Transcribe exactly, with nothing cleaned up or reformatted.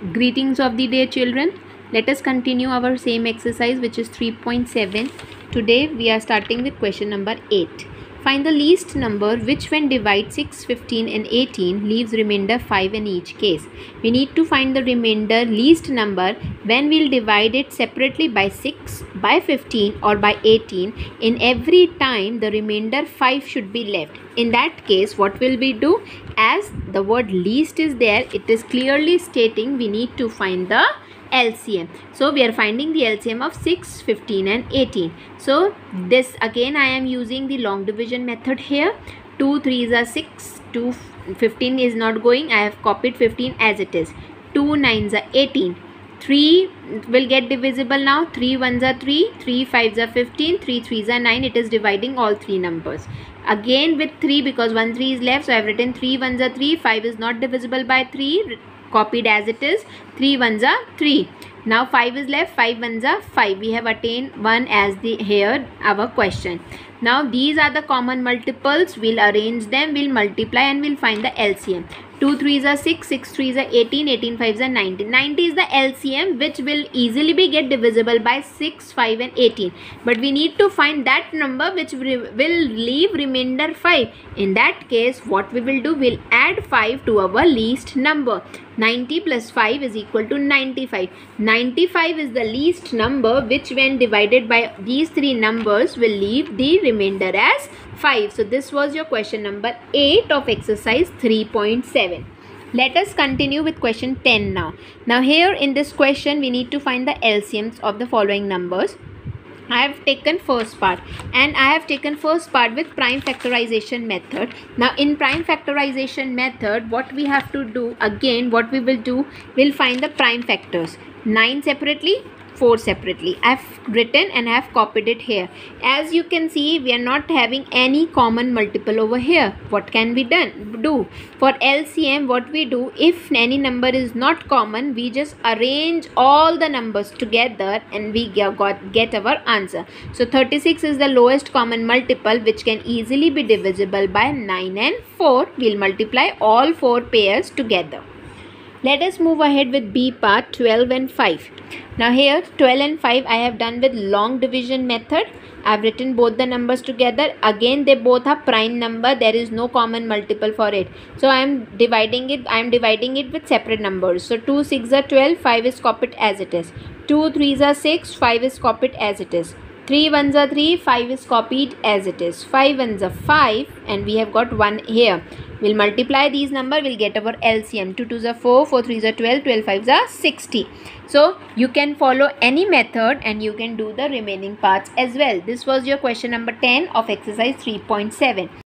Greetings of the day, children. Let us continue our same exercise, which is three point seven. Today we are starting with question number eight. Find the least number which, when divided six, fifteen and eighteen, leaves remainder five in each case. We need to find the remainder least number when we'll divide it separately by six, by fifteen or by eighteen. In every time the remainder five should be left. In that case, what will we do? As the word least is there, it is clearly stating we need to find the L C M. So we are finding the L C M of six, fifteen and eighteen. So this again I am using the long division method here. two threes are six, two fifteen is not going. I have copied fifteen as it is. two nines are eighteen. three will get divisible now. three ones are three, three fives are fifteen, three threes are nine. It is dividing all three numbers. Again with three, because one three is left, so I have written three ones are three, five is not divisible by three, copied as it is. three ones are three. Now five is left, five ones are five. We have attained one as the here our question. Now these are the common multiples. We'll arrange them, we'll multiply and we'll find the L C M. two threes are six, six threes are eighteen, eighteen fives are ninety. ninety is the L C M, which will easily be get divisible by six, five and eighteen. But we need to find that number which will leave remainder five. In that case, what we will do, we'll add five to our least number. ninety plus five is equal to ninety-five. ninety-five is the least number which, when divided by these three numbers, will leave the remainder as five. So this was your question number eight of exercise three point seven. Let us continue with question ten now. Now here in this question we need to find the L C Ms of the following numbers. I have taken first part and I have taken first part with prime factorization method. Now in prime factorization method, what we have to do, again what we will do, we'll find the prime factors. nine separately, four separately. I have written and I have copied it here. As you can see, we are not having any common multiple over here. What can we done do? For L C M, what we do, if any number is not common, we just arrange all the numbers together and we got get our answer. So thirty-six is the lowest common multiple, which can easily be divisible by nine and four. We'll multiply all four pairs together. Let us move ahead with B part, twelve and five. Now here twelve and five I have done with long division method. I have written both the numbers together. Again they both are prime number. There is no common multiple for it. So I am dividing it. I am dividing it with separate numbers. So two six are twelve, five is copied as it is. two threes are six, five is copied as it is. three ones are three, five is copied as it is. five ones are five and we have got one here. We'll multiply these numbers, we'll get our L C M. two twos are four, four threes are twelve, twelve fives are sixty. So you can follow any method and you can do the remaining parts as well. This was your question number ten of exercise three point seven.